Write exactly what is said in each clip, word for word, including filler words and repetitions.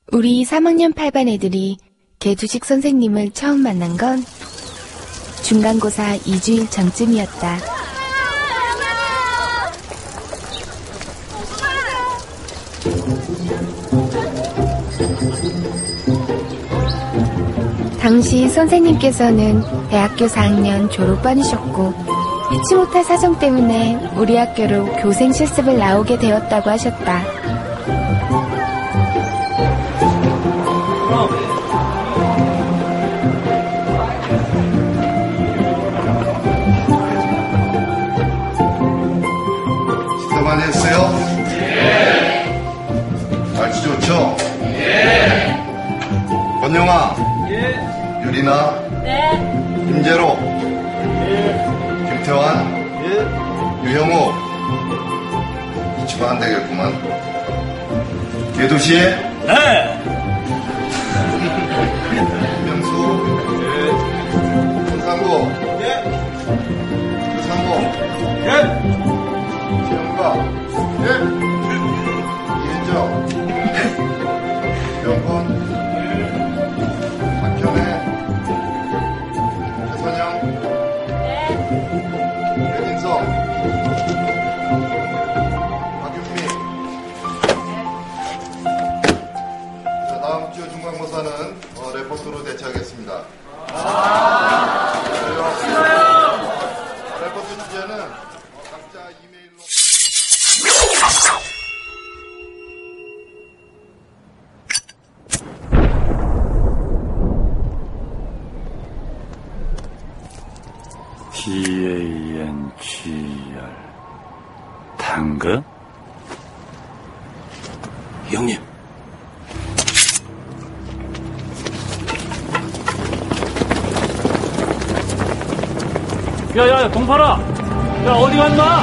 우리 삼 학년 팔 반 애들이 개두식 선생님을 처음 만난 건 중간고사 이 주일 전쯤이었다. 당시 선생님께서는 대학교 사 학년 졸업반이셨고 피치 못할 사정 때문에 우리 학교로 교생 실습을 나오게 되었다고 하셨다. 식사 많이 했어요? 예. 날씨 좋죠? 예. 권영아. 예. 유리나. 네. 임재로. 예. 김태환. 예. 유형우. 이치가 안 되겠구만. 개도시. 네. 김명수. 예. 손상구. 예. 유상구. 예. 지영과. 예. 이은정. 명건. 박현애. 최선영. 네. 배진성. 박윤미. 자, 다음 주 중간고사는 어, 레포트로 대체하겠습니다. 아~ 레포트 주제는 각자 이메일로. 디 에이 엔 지 알 당그? 형님. 야야야 동파라. 야 어디 갔나?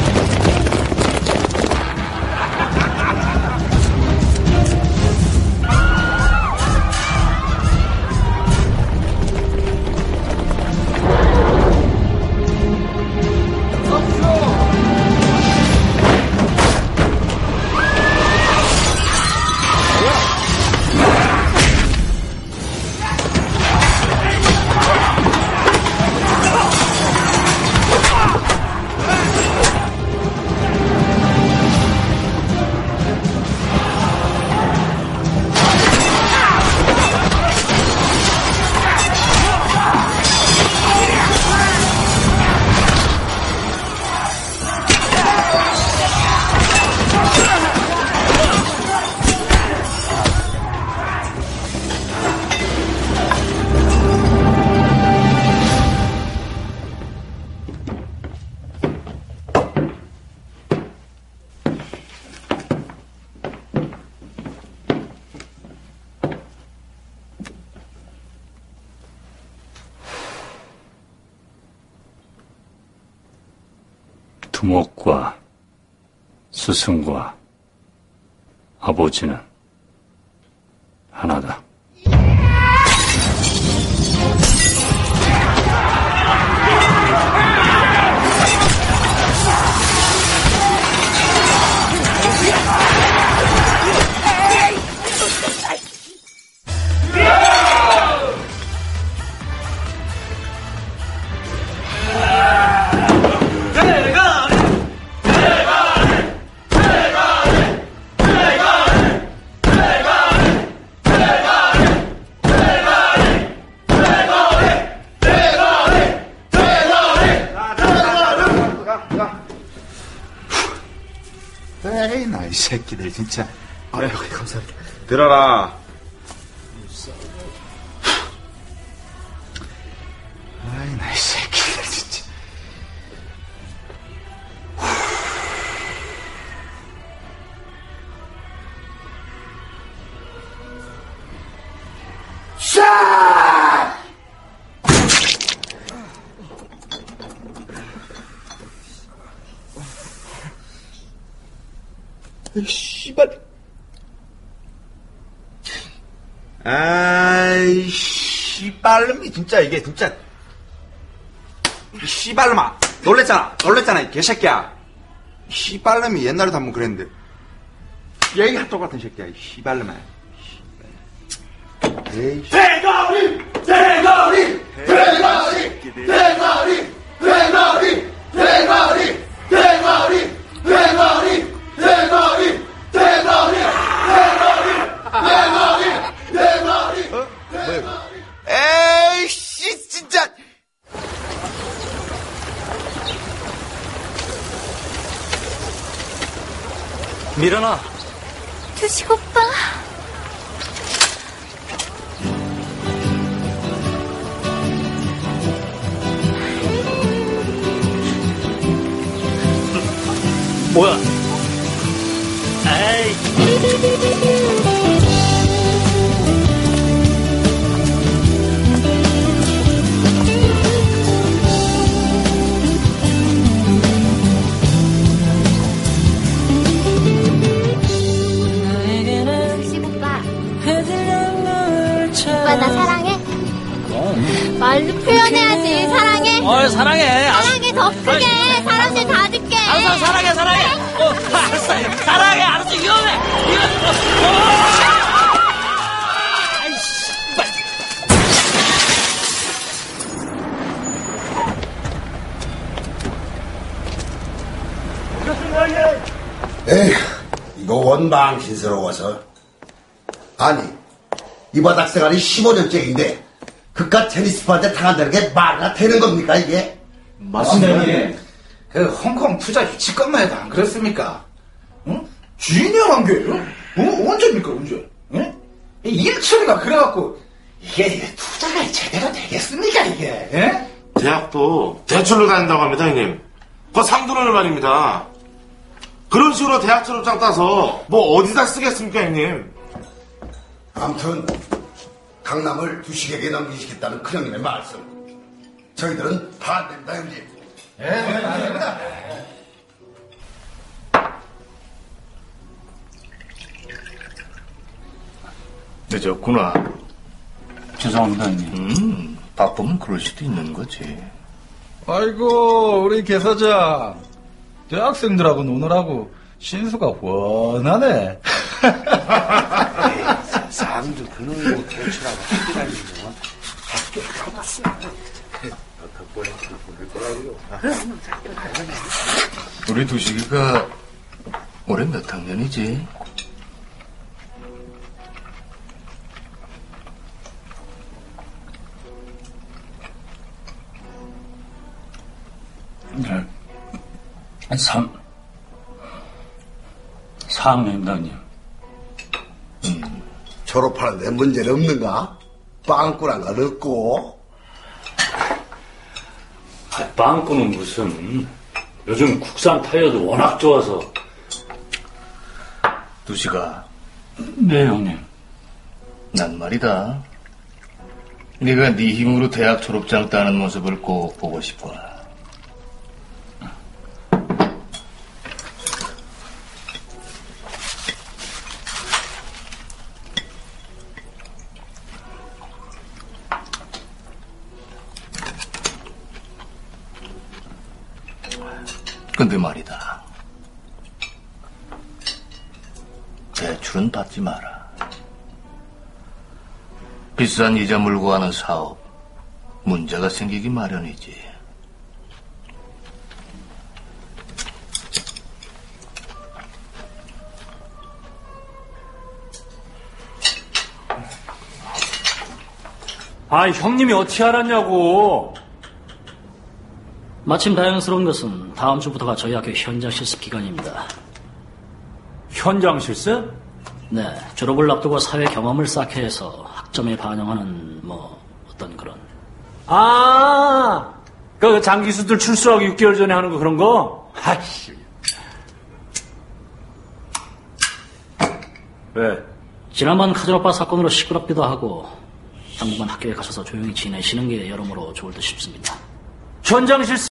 두목과 스승과 아버지는 하나다. 에이, 나 이 새끼들 진짜. 아유, 감사합니다. 들어라. 아이, 나 이 새끼들 진짜. 샤! 씨발. 아이, 씨발놈이 진짜 이게 진짜. 씨발놈아. 놀랬잖아. 놀랬잖아, 이 개새끼야. 씨발놈이 옛날에도 한번 그랬는데. 얘가 똑같은 새끼야, 이 씨발놈아. 대가리, 대가리! 대가리! 대가리! 대가리! 대가리! 대가리! 대가리! 대가리! 대가리! 대가리! 대가리! 대가리! 에이씨, 진짜. 미련아. 두식 오빠. 뭐야? 에이. 두식 오빠. 오빠 나 사랑해? 말로 표현해야지. 사랑해. 어, 사랑해. 사랑해 더 크게. 사람들 다 듣게. 알았어, 사랑해, 사랑해. 어, 알았어, 사랑해, 알았어, 위험해. 위험해. 어. 아이씨, 빨리. 에이, 이거 원망신스러워서. 아니, 이 바닥 생활이 십오 년째인데 그깟 테니스판한테 당한다는 게 말이나 되는 겁니까, 이게? 맞습니다, 형님. 그 홍콩 투자 유치권만 해도 안 그렇습니까? 응? 주인이 형한 게, 어? 언제입니까, 언제? 응? 일 처리가 그래갖고, 이게 투자가 제대로 되겠습니까, 이게? 예? 대학도 대출로 다닌다고 합니다, 형님. 그거 상도론을 말입니다. 그런 식으로 대학 졸업장 따서 뭐 어디다 쓰겠습니까, 형님? 아무튼 강남을 두식에게 넘기시겠다는 큰형님의 말씀. 저희들은 반대입니다, 형님. 늦었구나. 죄송합니다, 형님. 음, 바쁘면 그럴 수도 있는 거지. 아이고, 우리 개사장. 대학생들하고 노느라고 신수가 훤하네. 사람들 그놈이 뭐 대출하고 학교라는 거. 학교 가봤어. 우리 두식이가 올해 몇 학년이지? 네. 삼, 사 학년입니다, 형님. 음, 졸업하는데 문제는 없는가? 빵꾸난 건 없고. 아, 빵꾸는 무슨. 요즘 국산 타이어도 워낙 좋아서. 두식아, 네, 형님. 난 말이다. 네가 네 힘으로 대학 졸업장 따는 모습을 꼭 보고 싶어. 근데 말이다. 대출은 받지 마라. 비싼 이자 물고 하는 사업, 문제가 생기기 마련이지. 아, 형님이 어떻게 알았냐고. 마침 다행스러운 것은 다음 주부터가 저희 학교 현장 실습 기간입니다. 현장 실습? 네, 졸업을 앞두고 사회 경험을 쌓게 해서 학점에 반영하는 뭐 어떤 그런. 아, 그 장기수들 출소하기 육 개월 전에 하는 거 그런 거? 아이씨. 왜? 지난번 카즈노바 사건으로 시끄럽기도 하고 당분간 학교에 가셔서 조용히 지내시는 게 여러모로 좋을 듯 싶습니다. 현장 실습